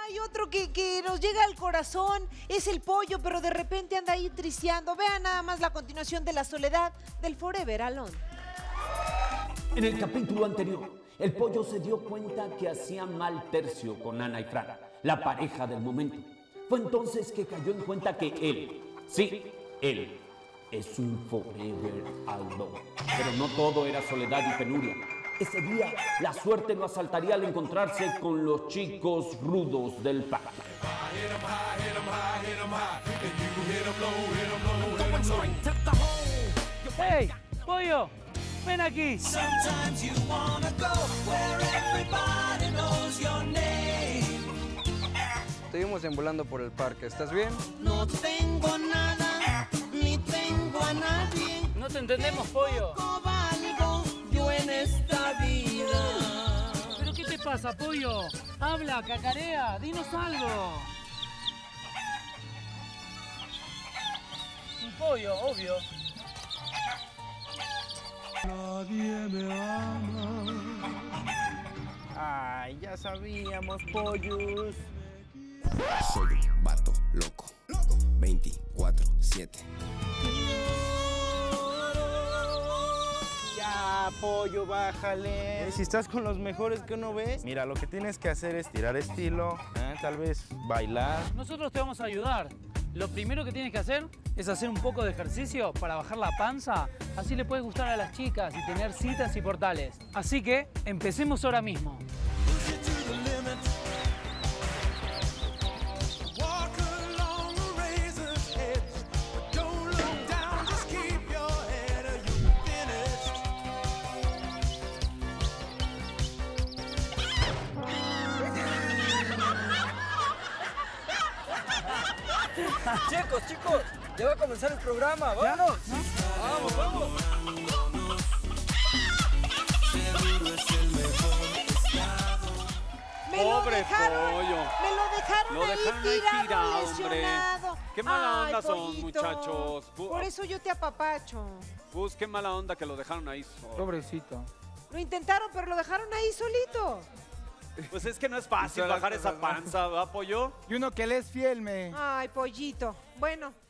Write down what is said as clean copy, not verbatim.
hay otro que nos llega al corazón, es el pollo, pero de repente anda ahí tristeando. Vean nada más la continuación de La Soledad del Forever Alone. En el capítulo anterior, el pollo se dio cuenta que hacía mal tercio con Ana y Fran, la pareja del momento. Fue entonces que cayó en cuenta que él, sí, él, es un Forever Alone. Pero no todo era soledad y penuria. Ese día, la suerte lo asaltaría al encontrarse con los chicos rudos del parque. ¡Hey, pollo! ¡Ven aquí! Estuvimos deambulando por el parque. ¿Estás bien? No tengo nada, ni tengo a nadie. No te entendemos, pollo. Poco valgo yo en esta vida. ¿Pero qué te pasa, pollo? Habla, cacarea, dinos algo. Un pollo, obvio. Nadie me ama. Ay, ya sabíamos, pollos. Soy un vato loco, 24/7. Ya, pollo, bájale. Si estás con los mejores que uno ve, mira, lo que tienes que hacer es tirar estilo, tal vez bailar. Nosotros te vamos a ayudar. Lo primero que tienes que hacer es hacer un poco de ejercicio para bajar la panza. Así le puedes gustar a las chicas y tener citas y portales. Así que empecemos ahora mismo. Chicos, ya va a comenzar el programa, ¿vamos? Vamos, vamos. Pobre pollo. Me lo dejaron ahí tirado, lesionado. Qué mala onda son, pollito. muchachos. Por eso yo te apapacho. Pues qué mala onda que lo dejaron ahí solo. Pobrecito. Lo intentaron, pero lo dejaron ahí solito. Pues es que no es fácil bajar esa panza, ¿verdad, pollo? Y uno que le es fiel, me... Ay, pollito. Bueno,